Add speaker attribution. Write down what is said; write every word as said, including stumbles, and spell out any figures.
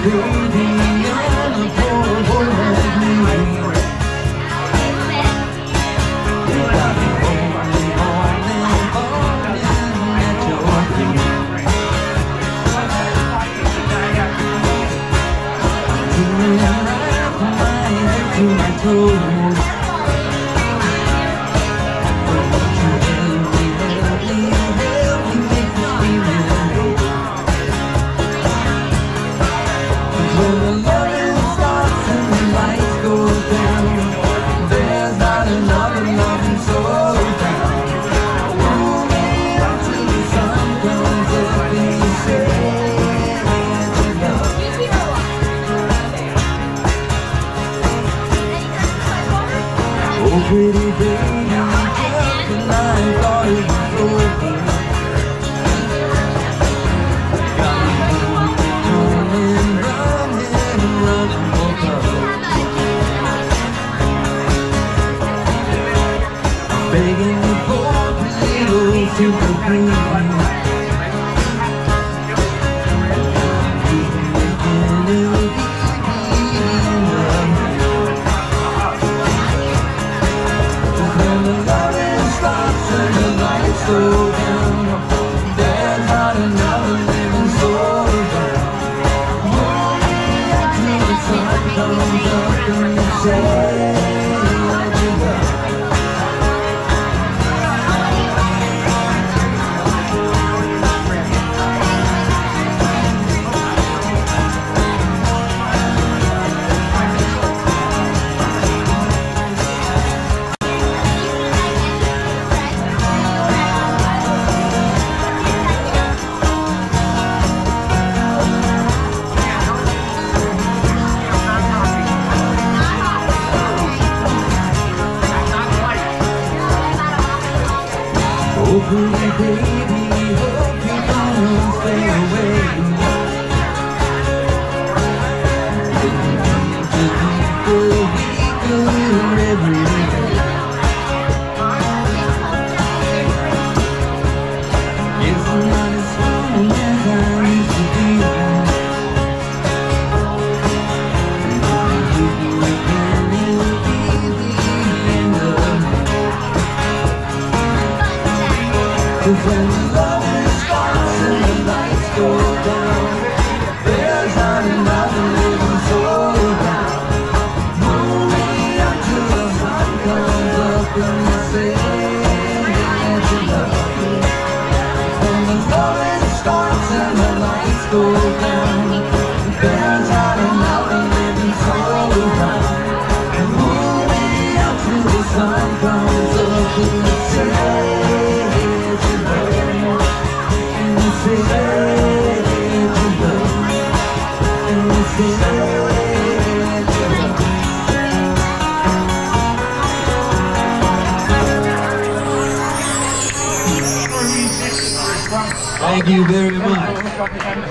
Speaker 1: Pretty baby, just when I thought it was over, got me running, running, running for cover. I'm begging you for a little sympathy. So down, there's not another living soul down. Hold me until the sun comes up and you say that you love. Oh, pretty baby, hope you don't stay away. Didn't need to be for a week, a little every day. Guess I'm not as strong as I used to be. And if you do it again, it'll be the end of me. Cause when the loving starts and the lights go down, there's not another living soul down. Move me until the sun comes up and you say that you love me. When the loving starts and the lights go down, there's not another living soul down. Move me until the sun comes up and you say thank you very much.